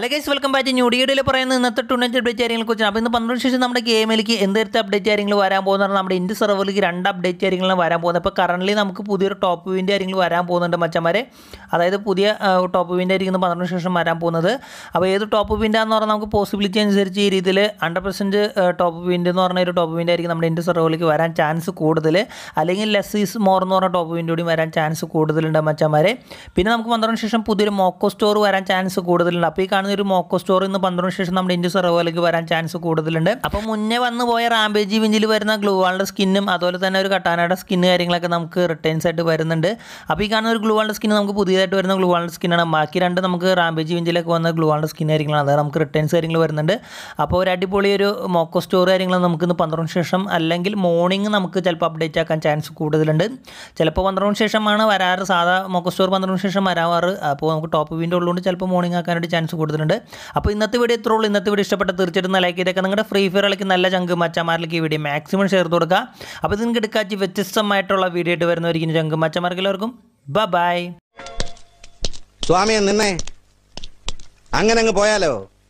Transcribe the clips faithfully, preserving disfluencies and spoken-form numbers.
Hello guys, welcome back. New വീഡിയോയിൽ പറയുന്നത് ഇന്നത്തെ ടൂർണമെന്റ് അപ്ഡേറ്റ് കാര്യങ്ങളെക്കുറിച്ചാണ്. അപ്പോൾ ഇന്ന് പന്ത്രണ്ട് ശേഷം നമ്മുടെ ഗെയിമിലേക്ക് എന്തെടുത്ത അപ്ഡേറ്റ് കാര്യങ്ങൾ വരാൻ പോകുന്നതാണ്. നമ്മുടെ ഇന്ത്യ സെർവറിലേക്ക് രണ്ട് അപ്ഡേറ്റ് കാര്യങ്ങളാണ് വരാൻ പോകുന്നത്. അപ്പോൾ കറന്റ് നമുക്ക് പുതിയൊരു ടോപ്പ് വിൻ്റെ കാര്യങ്ങൾ വരാൻ പോകുന്നുണ്ട് മച്ചന്മാരെ. അതായത് പുതിയ ടോപ്പ് വിൻ്റെ ആയിരിക്കും പന്ത്രണ്ട് ശേഷം വരാൻ പോകുന്നത്. അപ്പോൾ ഏത് ടോപ്പ് വിൻ്റെ എന്ന് പറഞ്ഞാൽ നമുക്ക് പോസിബിലിറ്റി അനുസരിച്ച് ഈ രീതിയിൽ ഹൺഡ്രഡ് പെർസെൻറ്റ് ടോപ്പ് വിൻ്റെ എന്ന് പറഞ്ഞ ഒരു ടോപ്പ് വിൻ്റെ ആയിരിക്കും നമ്മുടെ ഇന്ത്യ സെർവറിലേക്ക് വരാൻ ചാൻസ് കൂടുതൽ. അല്ലെങ്കിൽ ലെസ് ഈസ് മോർ എന്ന് പറഞ്ഞ ടോപ്പ് വിൻ്റെ കൂടി വരാൻ ചാൻസ് കൂടുതലുണ്ട് മച്ചന്മാരെ. പിന്നെ നമുക്ക് പന്ത്രണ്ട് ശേഷം പുതിയൊരു മോക്കോ സ്റ്റോർ വരാൻ ചാൻസ് കൂടുതലുണ്ട്. അപ്പോൾ ഈ കാണുന്ന ഒരു മോക്കോ സ്റ്റോർ ഇന്ന് പന്ത്രണ്ട് ശേഷം നമ്മുടെ ഇന്ത്യ സെർവറിലേക്ക് വരാൻ ചാൻസ് കൂടുതലുണ്ട്. അപ്പോൾ മുന്നേ വന്നു പോയ റാംപേജ് വിഞ്ചിൽ വരുന്ന ഗ്ലൂവാളുടെ സ്കിന്നും അതുപോലെ തന്നെ ഒരു കട്ടാനയുടെ സ്കിന്ന് കാര്യങ്ങളൊക്കെ നമുക്ക് റിട്ടേൺസ് ആയിട്ട് വരുന്നുണ്ട്. അപ്പോൾ ഈ കാണുന്ന ഒരു ഗ്ലൂവാളുടെ സ്കിന്ന് നമുക്ക് പുതിയതായിട്ട് വരുന്ന ഗ്ലൂവാളുടെ സ്കിന്നാണ്. ബാക്കി രണ്ട് നമുക്ക് റാംപേജ് വിഞ്ചിലേക്ക് വന്ന ഗ്ലൂവാളുടെ സ്കിൻ കാര്യങ്ങളാണ്. അതായത് നമുക്ക് റിട്ടേൺസ് കാര്യങ്ങൾ വരുന്നുണ്ട്. അപ്പോൾ ഒരു അടിപൊളി ഒരു മോക്കോ സ്റ്റോർ കാര്യങ്ങൾ നമുക്ക് ഇന്ന് പന്ത്രണ്ട് ശേഷം അല്ലെങ്കിൽ മോർണിംഗ് നമുക്ക് ചിലപ്പോൾ അപ്ഡേറ്റ് ആക്കാൻ ചാൻസ് കൂടുതലുണ്ട്. ചിലപ്പോൾ പന്ത്രണ്ട് ശേഷമാണ് വരാറ്. സാധാ മോക്കോ സ്റ്റോർ പന്ത്രണ്ട് ശേഷം വരാറ്. അപ്പോൾ നമുക്ക് ടോപ്പ് വിൻ്റെ ഉള്ളതുകൊണ്ട് ചിലപ്പോൾ മോർണിംഗ് ആക്കാനായിട്ട് ചാൻസ് കൂടുതലുണ്ട്. അപ്പോൾ ഇന്നത്തെ വീഡിയോ ഇത്രേ ഉള്ളൂ. ഇന്നത്തെ വീഡിയോ ഇഷ്ടപ്പെട്ട തീർച്ചയായിട്ടും ലൈക്ക് ചെയ്തേക്കാം. നിങ്ങളുടെ ഫ്രീ ഫയർ കളിക്ക് നല്ല ചങ്ക് മച്ചന്മാരിലേക്ക് ഈ വീഡിയോ മാക്സിമം ഷെയർ ചെയ്ത് കൊടുക്കുക. അപ്പോൾ ഇത് നിങ്ങൾക്ക് എടുക്കാച്ച് വ്യത്യസ്തമായിട്ടുള്ള വീഡിയോ ആയിട്ട് വരുന്നവരിക്കും ചങ്ക് മച്ചന്മാർക്ക് എല്ലാവർക്കും ബൈ. സ്വാമിയെ നിന്നെ അങ്ങനെ അങ്ങ് പോയാലോ?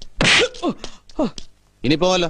ഇനി പോവല്ലോ.